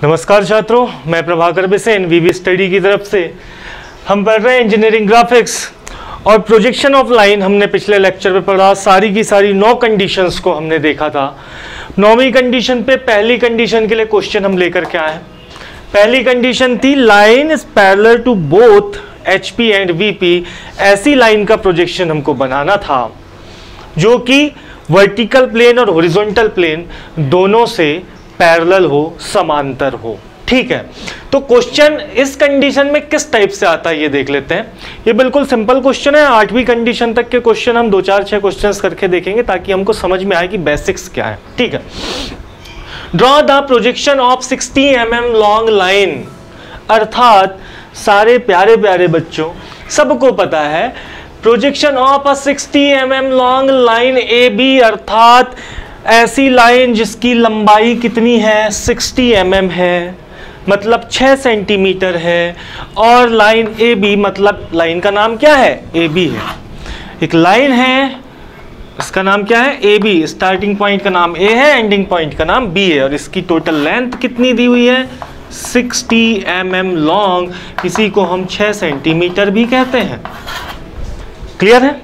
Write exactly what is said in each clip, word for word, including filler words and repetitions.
नमस्कार छात्रों, मैं प्रभाकर बिसेन वीवी स्टडी की तरफ से। हम पढ़ रहे हैं इंजीनियरिंग ग्राफिक्स और प्रोजेक्शन ऑफ लाइन। हमने पिछले लेक्चर में पढ़ा, सारी की सारी नौ कंडीशंस को हमने देखा था। नौवीं कंडीशन पे पहली कंडीशन के लिए क्वेश्चन हम लेकर के आए हैं। पहली कंडीशन थी line is parallel to both HP and VP. ऐसी लाइन का प्रोजेक्शन हमको बनाना था जो कि वर्टिकल प्लेन और हॉरिजॉन्टल प्लेन दोनों से पैरेलल हो, समांतर हो। ठीक है, तो क्वेश्चन इस कंडीशन में किस टाइप से आता है ये देख लेते हैं। ये बिल्कुल सिंपल क्वेश्चन है। आठवीं कंडीशन तक के क्वेश्चन हम दो चार छह क्वेश्चंस करके देखेंगे ताकि हमको समझ में आए कि बेसिक्स क्या है। ठीक है, draw the projection of sixty M M long line. अर्थात सारे प्यारे प्यारे बच्चों, सबको पता है projection of a sixty M M long line A B, अर्थात ऐसी लाइन जिसकी लंबाई कितनी है, साठ एम एम है, मतलब छह सेंटीमीटर है। और लाइन ए बी, मतलब लाइन का नाम क्या है, ए बी है। एक लाइन है, इसका नाम क्या है, ए बी। स्टार्टिंग पॉइंट का नाम ए है, एंडिंग पॉइंट का नाम बी है। और इसकी टोटल लेंथ कितनी दी हुई है, साठ एम एम लॉन्ग। इसी को हम छह सेंटीमीटर भी कहते हैं। क्लियर है।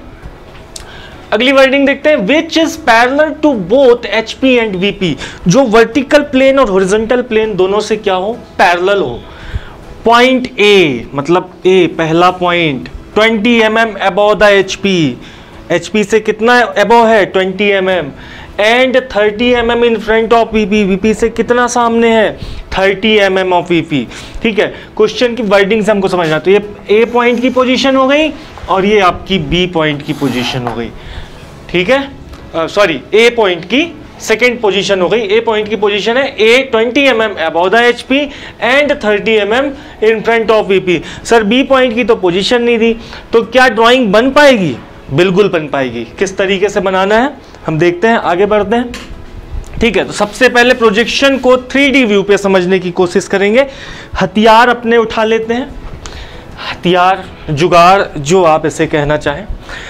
अगली वर्डिंग देखते हैं, which is parallel to both HP and VP. जो वर्टिकल प्लेन और हॉरिजॉन्टल प्लेन दोनों से क्या हो, पैरेलल हो। पॉइंट ए, मतलब ए पहला point twenty M M above the HP. HP से कितना अबव है, twenty M M. And thirty M M in front of VP. VP से कितना सामने है, thirty M M of VP. ठीक है, क्वेश्चन की वर्डिंग से हमको समझना। तो ये ए पॉइंट की पोजीशन हो गई और ये आपकी बी पॉइंट की पोजीशन हो गई। ठीक है, सॉरी ए पॉइंट की सेकेंड पोजीशन हो गई। ए पॉइंट की पोजीशन है A twenty M M above the HP and thirty M M in front of VP. Sir B point की तो पोजीशन नहीं दी, तो क्या ड्राइंग बन पाएगी, बिल्कुल बन पाएगी। किस तरीके से बनाना है हम देखते हैं, आगे बढ़ते हैं। ठीक है, तो सबसे पहले प्रोजेक्शन को थ्री डी व्यू पे समझने की कोशिश करेंगे। हथियार अपने उठा लेते हैं, हथियार, जुगाड़, जो आप इसे कहना चाहें।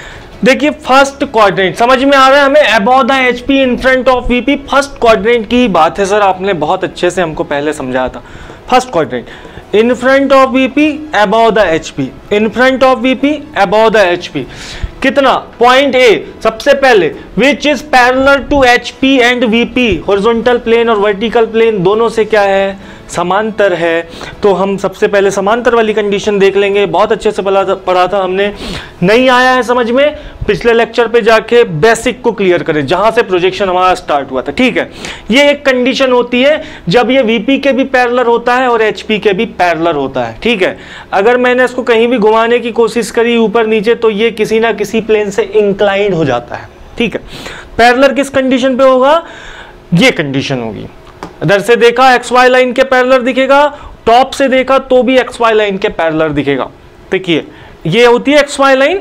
देखिए फर्स्ट क्वाड्रेंट समझ में आ रहा है हमें, above the HP in front of VP. First quadrant की बात है सर, आपने बहुत अच्छे से हमको पहले समझाया था। First quadrant in front of VP above the HP, in front of VP above the HP. कितना, पॉइंट ए सबसे पहले, which is parallel to HP and VP. Horizontal plane और वर्टिकल प्लेन दोनों से क्या है, समांतर है। तो हम सबसे पहले समांतर वाली कंडीशन देख लेंगे। बहुत अच्छे से पढ़ा था, पढ़ा था हमने। नहीं आया है समझ में, पिछले लेक्चर पे जाके बेसिक को क्लियर करें जहां से प्रोजेक्शन हमारा स्टार्ट हुआ था। ठीक है, ये एक कंडीशन होती है जब ये वीपी के भी पैरेलल होता है और एचपी के भी पैरेलल होता है। ठीक है, अगर मैंने इसको कहीं भी घुमाने की कोशिश करी ऊपर नीचे तो ये किसी ना किसी प्लेन से इंक्लाइंड हो जाता है। ठीक है, पैरेलल किस कंडीशन पे होगा, ये कंडीशन होगी। इधर से देखा एक्स वाई लाइन के पैरेलल दिखेगा, टॉप से देखा तो भी एक्स वाई लाइन के पैरेलल दिखेगा। देखिए ये होती है एक्स वाई लाइन,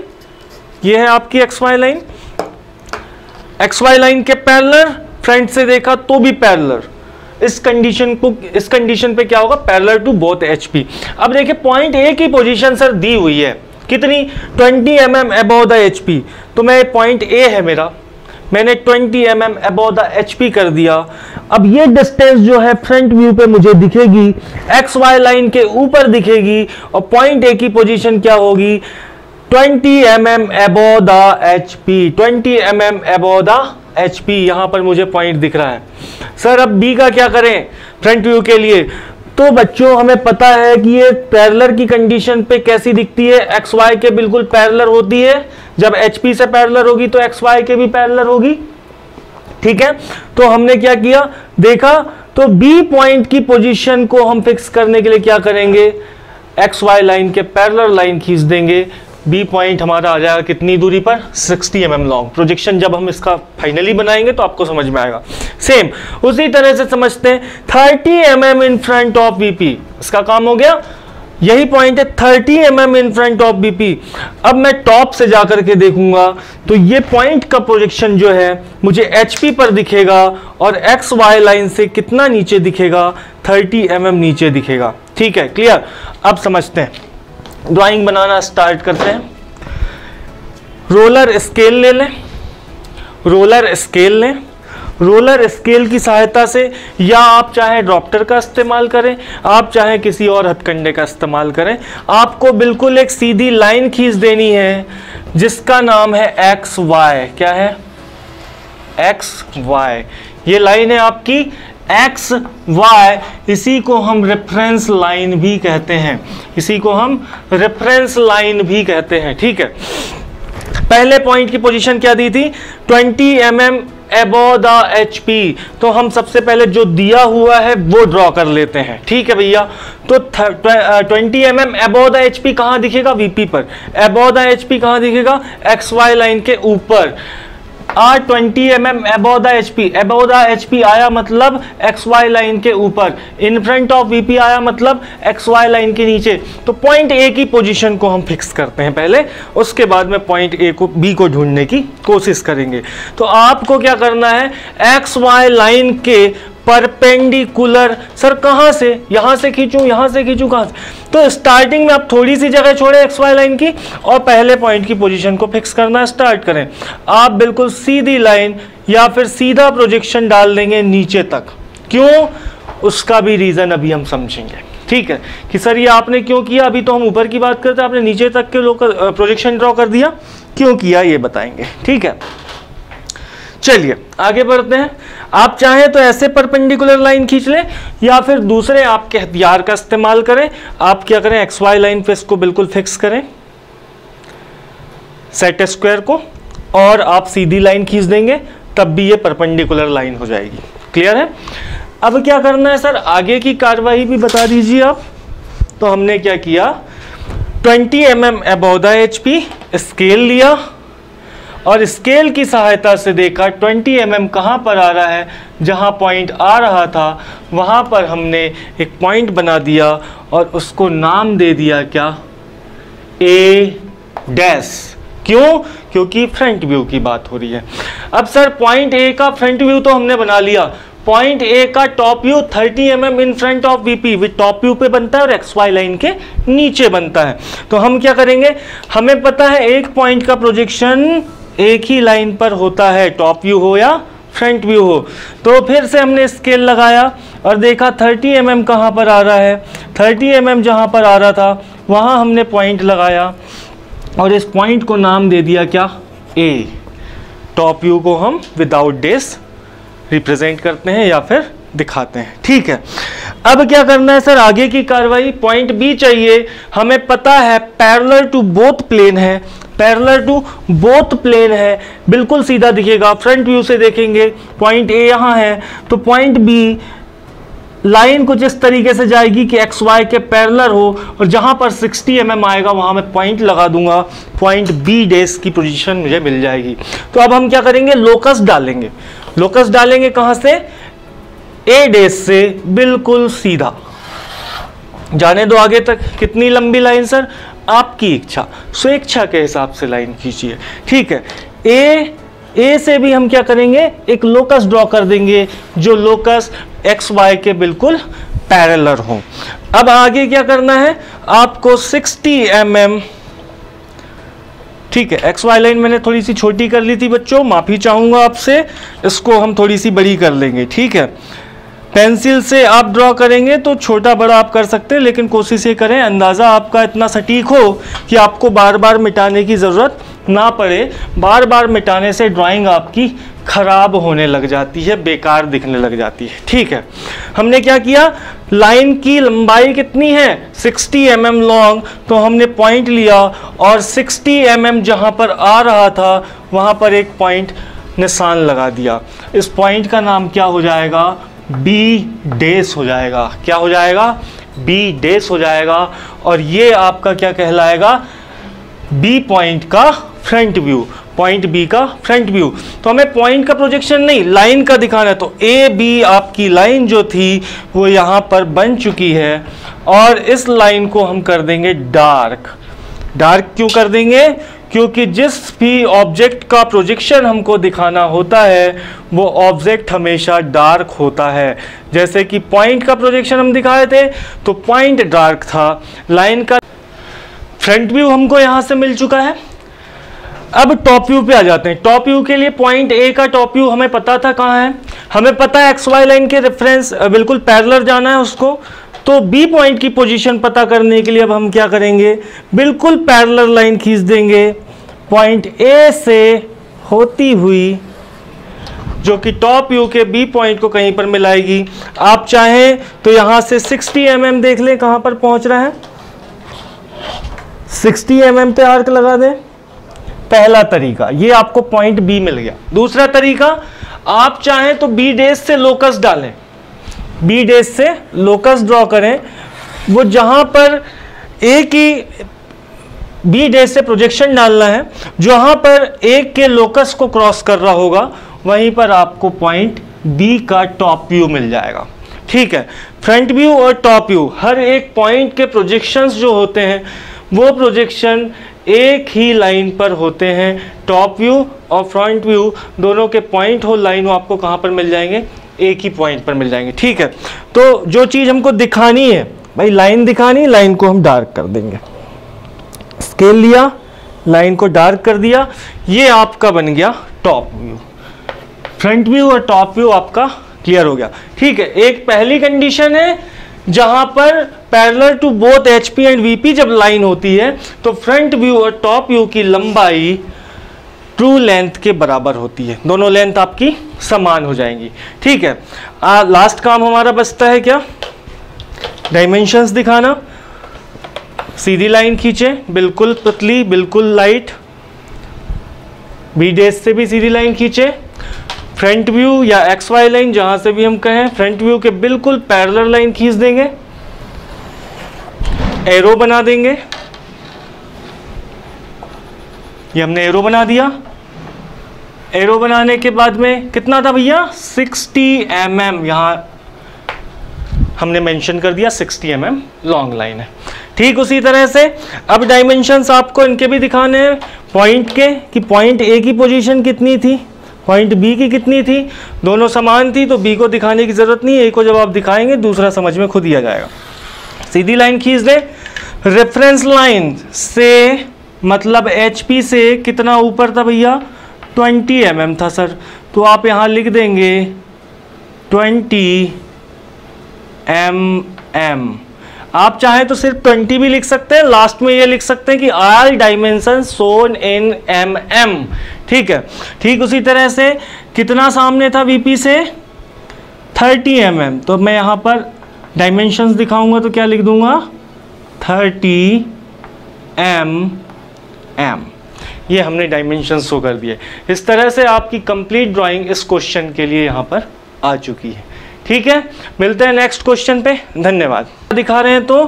ये है आपकी X Y line. X Y line के पैरेलल, फ्रंट से देखा तो भी पैरेलल। इस कंडीशन को, इस कंडीशन पे क्या होगा, पैरेलल टू बोथ एचपी। अब देखिए पॉइंट ए की पोजीशन सर दी हुई है कितनी, twenty M M above the HP. तो मैं पॉइंट ए है मेरा, मैंने twenty M M above the HP कर दिया। अब ये डिस्टेंस जो है फ्रंट व्यू पे मुझे दिखेगी, एक्स वाई लाइन के ऊपर दिखेगी। और पॉइंट ए की पोजीशन क्या होगी, twenty M M above the HP. Twenty M M above the HP, यहां पर मुझे पॉइंट दिख रहा है। सर अब बी का क्या करें फ्रंट व्यू के लिए, तो बच्चों हमें पता है कि ये पैरेलल की कंडीशन पे कैसी दिखती है, एक्स वाई के बिल्कुल पैरेलल होती है। जब एचपी से पैरेलल होगी तो एक्स वाई के भी पैरेलल होगी। ठीक है, तो हमने क्या किया, देखा तो बी पॉइंट की पोजीशन को हम फिक्स करने के लिए क्या करेंगे, एक्स वाई लाइन के पैरेलल लाइन खींच देंगे। बी पॉइंट हमारा आ जाएगा कितनी दूरी पर, साठ एम एम लॉन्ग। प्रोजेक्शन जब हम इसका फाइनली बनाएंगे तो आपको समझ में आएगा। सेम उसी तरह से समझते हैं, thirty M M in front of VP, इसका काम हो गया। यही पॉइंट है thirty M M in front of VP. अब मैं टॉप से जाकर के देखूंगा तो ये पॉइंट का प्रोजेक्शन जो है मुझे एचपी पर दिखेगा और एक्स वाई लाइन से कितना नीचे दिखेगा, थर्टी एम एम नीचे दिखेगा। ठीक है, क्लियर। अब समझते हैं, ड्राइंग बनाना स्टार्ट करते हैं। रोलर स्केल ले लें, रोलर स्केल लें। रोलर स्केल की सहायता से, या आप चाहे ड्रॉप्टर का इस्तेमाल करें, आप चाहे किसी और हथकंडे का इस्तेमाल करें, आपको बिल्कुल एक सीधी लाइन खींच देनी है जिसका नाम है एक्स वाई। क्या है? X Y. ये लाइन है आपकी एक्स वाई, इसी को हम रेफरेंस लाइन भी कहते हैं, इसी को हम रेफरेंस लाइन भी कहते हैं। ठीक है, पहले पॉइंट की पोजीशन क्या दी थी? Twenty M M above the H P. तो हम सबसे पहले जो दिया हुआ है वो ड्रॉ कर लेते हैं। ठीक है भैया, तो twenty M M above the H P कहाँ दिखेगा? वीपी पर। अबव द एच पी कहाँ दिखेगा? एक्स वाई लाइन के ऊपर। Or twenty M M above the H P, above the H P आया मतलब एक्स वाई लाइन के ऊपर, इन फ्रंट ऑफ वीपी आया मतलब एक्स वाई लाइन के नीचे। तो पॉइंट ए की पोजीशन को हम फिक्स करते हैं पहले, उसके बाद में पॉइंट ए को बी को ढूंढने की कोशिश करेंगे। तो आपको क्या करना है? एक्स वाई लाइन के परपेंडिकुलर। सर कहां से? यहां से खींचूं, यहां से खींचूं, कहां से? तो स्टार्टिंग में आप थोड़ी सी जगह छोड़े एक्स वाई लाइन की और पहले पॉइंट की पोजीशन को फिक्स करना स्टार्ट करें। आप बिल्कुल सीधी लाइन या फिर सीधा प्रोजेक्शन डाल देंगे नीचे तक। क्यों? उसका भी रीजन अभी हम समझेंगे। ठीक है, कि सर ये आपने क्यों किया? अभी तो हम ऊपर की बात करते हैं, आपने नीचे तक के लोग प्रोजेक्शन ड्रॉ कर दिया, क्यों किया ये बताएंगे। ठीक है, चलिए आगे बढ़ते हैं। आप चाहें तो ऐसे परपेंडिकुलर लाइन खींच लें या फिर दूसरे आपके हथियार का इस्तेमाल करें। आप क्या करें? एक्स वाई लाइन पे इसको बिल्कुल फिक्स करें, सेट स्क्वायर को, और आप सीधी लाइन खींच देंगे, तब भी ये परपेंडिकुलर लाइन हो जाएगी। क्लियर है? अब क्या करना है सर? आगे की कार्रवाई भी बता दीजिए आप। तो हमने क्या किया? Twenty M M above the H P, scale लिया और स्केल की सहायता से देखा ट्वेंटी एम एम कहाँ पर आ रहा है। जहाँ पॉइंट आ रहा था वहाँ पर हमने एक पॉइंट बना दिया और उसको नाम दे दिया क्या? A dash. क्यों? क्योंकि फ्रंट व्यू की बात हो रही है। अब सर पॉइंट ए का फ्रंट व्यू तो हमने बना लिया, पॉइंट ए का top view thirty M M in front of VP with top view पे बनता है और एक्स वाई लाइन के नीचे बनता है। तो हम क्या करेंगे? हमें पता है एक पॉइंट का प्रोजेक्शन एक ही लाइन पर होता है, टॉप व्यू हो या फ्रंट व्यू हो। तो फिर से हमने स्केल लगाया और देखा थर्टी एम एम कहाँ पर आ रहा है। थर्टी एम एम जहाँ पर आ रहा था वहाँ हमने पॉइंट लगाया और इस पॉइंट को नाम दे दिया क्या? ए। टॉप व्यू को हम विदाउट डेस रिप्रेजेंट करते हैं या फिर दिखाते हैं। ठीक है, अब क्या करना है सर? आगे की कार्रवाई। पॉइंट बी चाहिए, हमें पता है पैरेलल टू बोथ प्लेन है, पैरेलल टू बोथ प्लेन है, बिल्कुल सीधा दिखेगा। फ्रंट व्यू से देखेंगे पॉइंट ए यहाँ है, तो पॉइंट बी लाइन कुछ इस तरीके से जाएगी कि एक्स वाई के पैरेलल हो, और जहां पर सिक्सटी एम एम आएगा वहां मैं पॉइंट लगा दूंगा, पॉइंट बी डेस की पोजीशन मुझे मिल जाएगी। तो अब हम क्या करेंगे? लोकस डालेंगे। लोकस डालेंगे कहां से? ए डेस से बिल्कुल सीधा। जाने दो आगे तक। कितनी लंबी लाइन सर? आपकी इच्छा, स्वेच्छा के हिसाब से लाइन खींचिए। ठीक है, ए ए से भी हम क्या करेंगे? एक लोकस ड्रॉ कर देंगे, जो लोकस एक्स वाई के बिल्कुल पैरेलल हो। अब आगे क्या करना है? आपको सिक्सटी एम एम, ठीक है, एक्स वाई लाइन मैंने थोड़ी सी छोटी कर ली थी बच्चों, माफी चाहूंगा आपसे, इसको हम थोड़ी सी बड़ी कर लेंगे। ठीक है, पेंसिल से आप ड्रॉ करेंगे तो छोटा बड़ा आप कर सकते हैं, लेकिन कोशिश ये करें अंदाज़ा आपका इतना सटीक हो कि आपको बार बार मिटाने की ज़रूरत ना पड़े। बार बार मिटाने से ड्राइंग आपकी खराब होने लग जाती है, बेकार दिखने लग जाती है। ठीक है, हमने क्या किया? लाइन की लंबाई कितनी है? सिक्सटी एम एम लॉन्ग, तो हमने पॉइंट लिया और सिक्सटी एम एम जहाँ पर आ रहा था वहाँ पर एक पॉइंट निशान लगा दिया। इस पॉइंट का नाम क्या हो जाएगा? बी डेस हो जाएगा। क्या हो जाएगा? बी डेस हो जाएगा। और ये आपका क्या कहलाएगा? बी पॉइंट का फ्रंट व्यू, पॉइंट बी का फ्रंट व्यू। तो हमें पॉइंट का प्रोजेक्शन नहीं, लाइन का दिखाना है। तो ए बी आपकी लाइन जो थी वो यहाँ पर बन चुकी है और इस लाइन को हम कर देंगे डार्क। डार्क क्यों कर देंगे? क्योंकि जिस भी ऑब्जेक्ट का प्रोजेक्शन हमको दिखाना होता है वो ऑब्जेक्ट हमेशा डार्क होता है। जैसे कि पॉइंट का प्रोजेक्शन हम दिखाए थे तो पॉइंट डार्क था, लाइन का फ्रंट व्यू हमको यहां से मिल चुका है। अब टॉप व्यू पे आ जाते हैं। टॉप व्यू के लिए पॉइंट ए का टॉप व्यू हमें पता था कहाँ है, हमें पता है एक्स वाई लाइन के रेफरेंस बिल्कुल पैरेलल जाना है उसको। तो बी पॉइंट की पोजीशन पता करने के लिए अब हम क्या करेंगे, बिल्कुल पैरेलल लाइन खींच देंगे पॉइंट ए से होती हुई, जो कि टॉप व्यू के बी पॉइंट को कहीं पर मिलाएगी। आप चाहें तो यहां से साठ एम एम देख लें कहां पर पहुंच रहा है, साठ एम एम पे आर्क लगा दें। पहला तरीका, ये आपको पॉइंट बी मिल गया। दूसरा तरीका, आप चाहें तो बी डेज से लोकस डालें, बी डेज से लोकस ड्रॉ करें। वो जहां पर ए की बी डेज से प्रोजेक्शन डालना है, जहां पर ए के लोकस को क्रॉस कर रहा होगा वहीं पर आपको पॉइंट बी का टॉप व्यू मिल जाएगा। ठीक है, फ्रंट व्यू और टॉप व्यू, हर एक पॉइंट के प्रोजेक्शंस जो होते हैं वो प्रोजेक्शन एक ही लाइन पर होते हैं। टॉप व्यू और फ्रंट व्यू दोनों के पॉइंट हो लाइन हो आपको कहां पर मिल जाएंगे, एक ही पॉइंट पर मिल जाएंगे। ठीक है, तो जो चीज हमको दिखानी है भाई, लाइन दिखानी, लाइन को हम डार्क कर देंगे, स्केल लिया, लाइन को डार्क कर दिया, ये आपका बन गया टॉप व्यू। फ्रंट व्यू और टॉप व्यू आपका क्लियर हो गया। ठीक है, एक पहली कंडीशन है जहां पर parallel to both HP and VP जब लाइन होती है तो फ्रंट व्यू और टॉप व्यू की लंबाई ट्रू लेंथ के बराबर होती है, दोनों लेंथ आपकी समान हो जाएंगी। ठीक है, आ, लास्ट काम हमारा बचता है क्या, डायमेंशंस दिखाना। सीधी लाइन खींचे, बिल्कुल पतली, बिल्कुल लाइट, बी डेज से भी सीधी लाइन खींचे। फ्रंट व्यू या एक्स वाई लाइन जहां से भी हम कहें, फ्रंट व्यू के बिल्कुल पैरेलल लाइन खींच देंगे, एरो बना देंगे, ये हमने एरो बना दिया। एरो बनाने के बाद में कितना था भैया, साठ एम एम, यहां हमने मेंशन कर दिया साठ एम एम लॉन्ग लाइन है। ठीक उसी तरह से अब डायमेंशंस आपको इनके भी दिखाने हैं पॉइंट के, कि पॉइंट ए की पोजीशन कितनी थी, पॉइंट बी की कितनी थी, दोनों समान थी तो बी को दिखाने की जरूरत नहीं है, ए को जब आप दिखाएंगे दूसरा समझ में खुद ही आ जाएगा। सीधी लाइन खींच दें, रेफरेंस लाइन से मतलब एचपी से कितना ऊपर था भैया, बीस एम एम था सर, तो आप यहाँ लिख देंगे बीस एम एम। आप चाहें तो सिर्फ बीस भी लिख सकते हैं, लास्ट में ये लिख सकते हैं कि all dimension shown in M M. ठीक है, ठीक उसी तरह से कितना सामने था वीपी से, तीस एम एम, तो मैं यहाँ पर डायमेंशंस दिखाऊंगा तो क्या लिख दूंगा, तीस एम एम। ये हमने डायमेंशंस शो कर दिए। इस तरह से आपकी कंप्लीट ड्राइंग इस क्वेश्चन के लिए यहाँ पर आ चुकी है। ठीक है, मिलते हैं नेक्स्ट क्वेश्चन पे, धन्यवाद। दिखा रहे हैं तो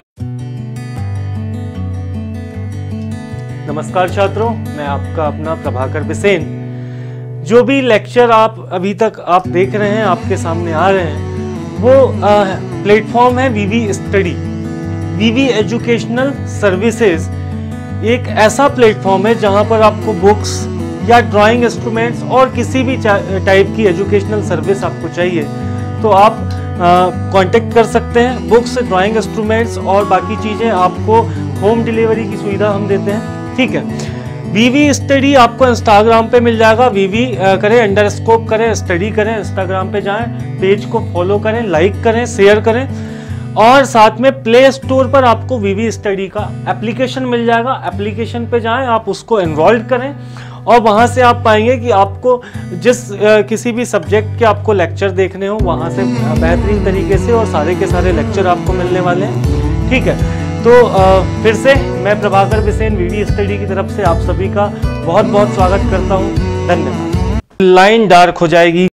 नमस्कार छात्रों, मैं आपका अपना प्रभाकर बिसेन। जो भी लेक्चर आप अभी तक आप देख रहे हैं, आपके सामने आ रहे हैं, वो प्लेटफॉर्म है VV study, VV educational services. एक ऐसा प्लेटफॉर्म है जहां पर आपको बुक्स या ड्राइंग इंस्ट्रूमेंट्स और किसी भी टाइप की एजुकेशनल सर्विस आपको चाहिए तो आप कांटेक्ट कर सकते हैं। बुक्स, ड्राइंग इंस्ट्रूमेंट्स और बाकी चीज़ें आपको होम डिलीवरी की सुविधा हम देते हैं। ठीक है, वीवी स्टडी आपको इंस्टाग्राम पे मिल जाएगा, वीवी करें, अंडरस्कोप करें, स्टडी करें, इंस्टाग्राम पे जाएं, पेज को फॉलो करें, लाइक करें, शेयर करें, और साथ में प्ले स्टोर पर आपको वीवी स्टडी का एप्लीकेशन मिल जाएगा। एप्लीकेशन पे जाएं, आप उसको एनरोल करें और वहाँ से आप पाएंगे कि आपको जिस आ, किसी भी सब्जेक्ट के आपको लेक्चर देखने हो वहाँ से बेहतरीन तरीके से और सारे के सारे लेक्चर आपको मिलने वाले हैं। ठीक है, तो आ, फिर से मैं प्रभाकर बिसेन वीवी स्टडी की तरफ से आप सभी का बहुत बहुत स्वागत करता हूँ। धन्यवाद। लाइन डार्क हो जाएगी।